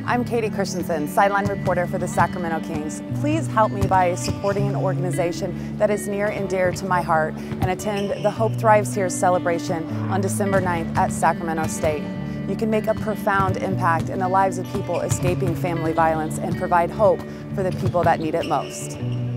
I'm Katie Christensen, sideline reporter for the Sacramento Kings. Please help me by supporting an organization that is near and dear to my heart and attend the Hope Thrives Here celebration on December 9th at Sacramento State. You can make a profound impact in the lives of people escaping family violence and provide hope for the people that need it most.